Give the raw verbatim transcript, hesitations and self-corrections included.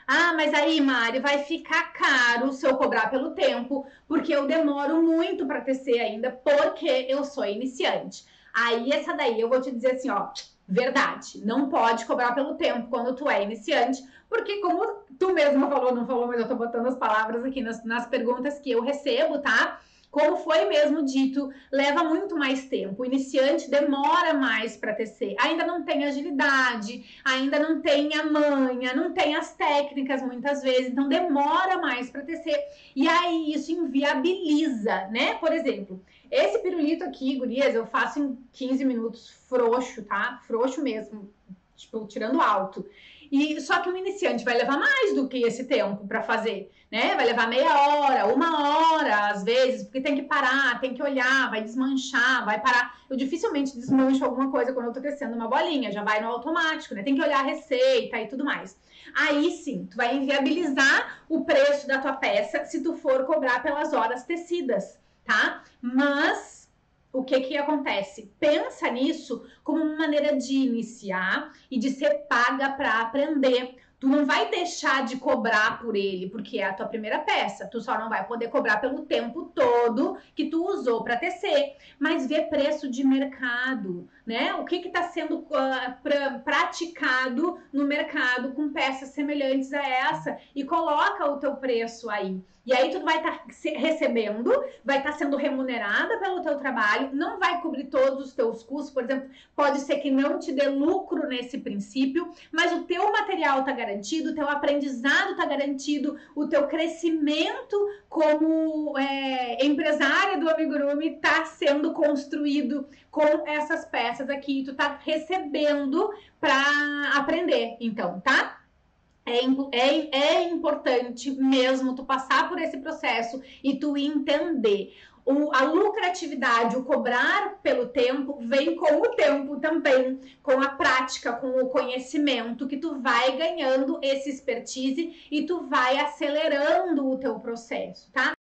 Ah, mas aí, Mari, vai ficar caro se eu cobrar pelo tempo, porque eu demoro muito para tecer ainda, porque eu sou iniciante. Aí, essa daí eu vou te dizer assim, ó, verdade, não pode cobrar pelo tempo quando tu é iniciante, porque como tu mesma falou, não falou, mas eu tô botando as palavras aqui nas, nas perguntas que eu recebo, tá? Como foi mesmo dito, leva muito mais tempo. O iniciante demora mais para tecer. Ainda não tem agilidade, ainda não tem a manha, não tem as técnicas muitas vezes, então demora mais para tecer. E aí isso inviabiliza, né? Por exemplo, esse pirulito aqui, gurias, eu faço em quinze minutos frouxo, tá? Frouxo mesmo, tipo, tirando alto. E só que o iniciante vai levar mais do que esse tempo para fazer, né? Vai levar meia hora, uma hora, às vezes, porque tem que parar, tem que olhar, vai desmanchar, vai parar. Eu dificilmente desmancho alguma coisa quando eu tô tecendo uma bolinha, já vai no automático, né? Tem que olhar a receita e tudo mais. Aí sim, tu vai inviabilizar o preço da tua peça se tu for cobrar pelas horas tecidas, tá? Mas o que que acontece? Pensa nisso como uma maneira de iniciar e de ser paga para aprender. Tu não vai deixar de cobrar por ele, porque é a tua primeira peça. Tu só não vai poder cobrar pelo tempo todo que tu usou para tecer. Mas vê preço de mercado, né? O que está sendo uh, pra, praticado no mercado com peças semelhantes a essa e coloca o teu preço aí. E aí tu vai estar tá recebendo, vai estar tá sendo remunerada pelo teu trabalho, não vai cobrir todos os teus custos, por exemplo, pode ser que não te dê lucro nesse princípio, mas o teu material está garantido, o teu aprendizado está garantido, o teu crescimento como é, empresária do amigurumi está sendo construído com essas peças aqui, tu está recebendo para aprender, então, tá? É, é, é importante mesmo tu passar por esse processo e tu entender. O, a lucratividade, o cobrar pelo tempo, vem com o tempo também, com a prática, com o conhecimento, que tu vai ganhando esse expertise e tu vai acelerando o teu processo, tá?